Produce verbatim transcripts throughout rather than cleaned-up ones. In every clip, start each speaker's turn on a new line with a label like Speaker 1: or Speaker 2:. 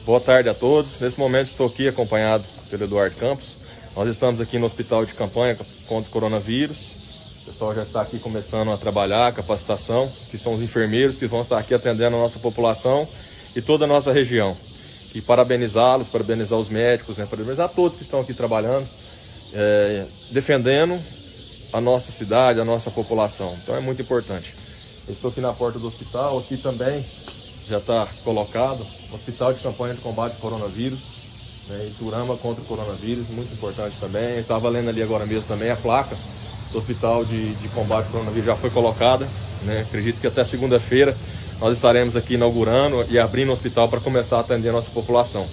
Speaker 1: Boa tarde a todos. Nesse momento estou aqui acompanhado pelo Eduardo Campos. Nós estamos aqui no hospital de campanha contra o coronavírus. O pessoal já está aqui começando a trabalhar, a capacitação, que são os enfermeiros que vão estar aqui atendendo a nossa população e toda a nossa região. E parabenizá-los, parabenizar os médicos, né, parabenizar todos que estão aqui trabalhando, é, defendendo a nossa cidade, a nossa população. Então é muito importante. Eu estou aqui na porta do hospital, aqui também já está colocado o Hospital de Campanha de Combate ao Coronavírus, né, Iturama contra o coronavírus, muito importante também. Eu estava lendo ali agora mesmo também a placa do Hospital de, de Combate ao Coronavírus já foi colocada, né, acredito que até segunda-feira nós estaremos aqui inaugurando e abrindo o hospital para começar a atender a nossa população.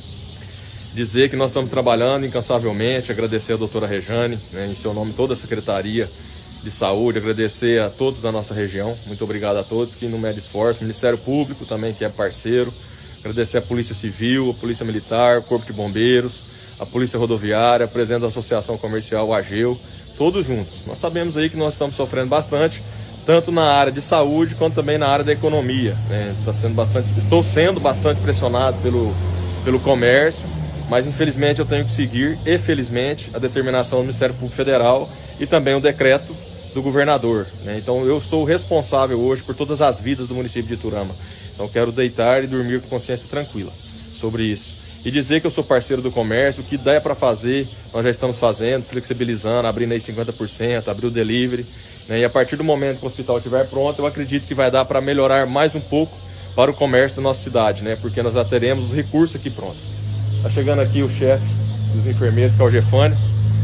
Speaker 1: Dizer que nós estamos trabalhando incansavelmente, agradecer a doutora Rejane, né, em seu nome toda a Secretaria de Saúde, agradecer a todos da nossa região, muito obrigado a todos que não medem esforço, o Ministério Público também que é parceiro, agradecer a Polícia Civil, a Polícia Militar, o Corpo de Bombeiros, a Polícia Rodoviária, a presidente da Associação Comercial, o AGEU, todos juntos. Nós sabemos aí que nós estamos sofrendo bastante, tanto na área de saúde quanto também na área da economia, né? Tá sendo bastante, estou sendo bastante pressionado pelo, pelo comércio, mas infelizmente eu tenho que seguir, e felizmente, a determinação do Ministério Público Federal e também o decreto do governador, né? Então eu sou o responsável hoje por todas as vidas do município de Iturama. Então quero deitar e dormir com consciência tranquila sobre isso. E dizer que eu sou parceiro do comércio, o que dá para fazer, nós já estamos fazendo, flexibilizando, abrindo aí cinquenta por cento, abrir o delivery, né? E a partir do momento que o hospital estiver pronto, eu acredito que vai dar para melhorar mais um pouco para o comércio da nossa cidade, né? Porque nós já teremos os recursos aqui prontos. Está chegando aqui o chefe dos enfermeiros, que é o Gefânio.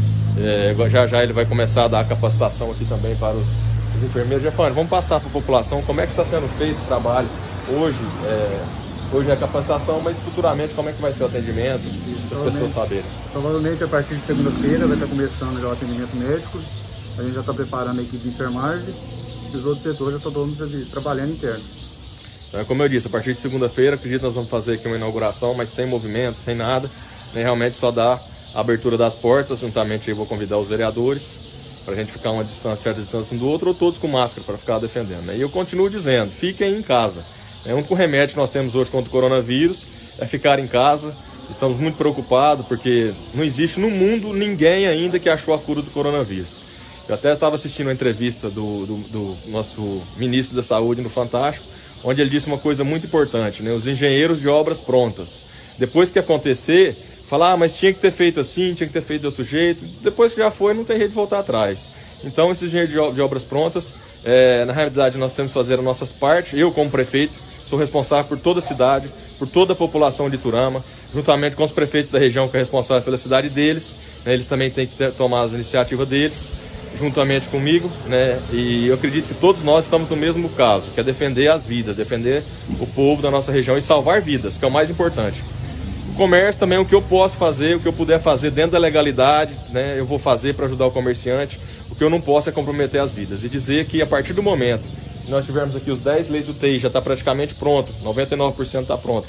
Speaker 1: É, já já ele vai começar a dar a capacitação aqui também para os, os enfermeiros. Gefânio, vamos passar para a população como é que está sendo feito o trabalho hoje. É, hoje é a capacitação, mas futuramente como é que vai ser o atendimento, para as pessoas saberem.
Speaker 2: Provavelmente a partir de segunda-feira vai estar começando já o atendimento médico. A gente já está preparando a equipe de enfermagem e os outros setores já estão todos trabalhando interno.
Speaker 1: Então, como eu disse, a partir de segunda-feira, acredito que nós vamos fazer aqui uma inauguração, mas sem movimento, sem nada, né? Realmente só dar a abertura das portas, juntamente eu vou convidar os vereadores, para a gente ficar uma distância, certa distância um do outro, ou todos com máscara, para ficar defendendo, né? E eu continuo dizendo, fiquem em casa. É, o único remédio que nós temos hoje contra o coronavírus é ficar em casa. Estamos muito preocupados, porque não existe no mundo ninguém ainda que achou a cura do coronavírus. Eu até estava assistindo uma entrevista do, do, do nosso ministro da Saúde no Fantástico, onde ele disse uma coisa muito importante, né? Os engenheiros de obras prontas. Depois que acontecer, falar, ah, mas tinha que ter feito assim, tinha que ter feito de outro jeito. Depois que já foi, não tem jeito de voltar atrás. Então, esses engenheiros de obras prontas, é, na realidade, nós temos que fazer as nossas partes. Eu, como prefeito, sou responsável por toda a cidade, por toda a população de Iturama, juntamente com os prefeitos da região que é responsável pela cidade deles, né? Eles também têm que ter, tomar as iniciativas deles, juntamente comigo, né? E eu acredito que todos nós estamos no mesmo caso, que é defender as vidas, defender o povo da nossa região e salvar vidas, que é o mais importante. O comércio também, o que eu posso fazer, o que eu puder fazer dentro da legalidade, né? Eu vou fazer para ajudar o comerciante. O que eu não posso é comprometer as vidas. E dizer que a partir do momento que nós tivermos aqui os dez leitos U T I, já está praticamente pronto, noventa e nove por cento está pronto,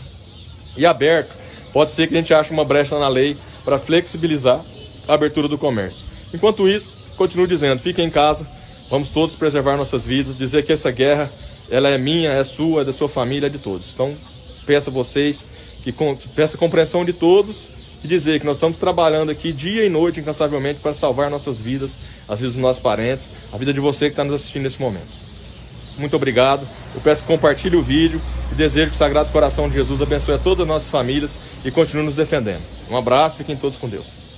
Speaker 1: e aberto, pode ser que a gente ache uma brecha na lei para flexibilizar a abertura do comércio. Enquanto isso, continuo dizendo, fiquem em casa, vamos todos preservar nossas vidas, dizer que essa guerra, ela é minha, é sua, é da sua família, é de todos. Então, peço a vocês, que, que peço a compreensão de todos e dizer que nós estamos trabalhando aqui dia e noite, incansavelmente, para salvar nossas vidas, as vidas dos nossos parentes, a vida de você que está nos assistindo nesse momento. Muito obrigado, eu peço que compartilhe o vídeo e desejo que o Sagrado Coração de Jesus abençoe a todas as nossas famílias e continue nos defendendo. Um abraço, fiquem todos com Deus.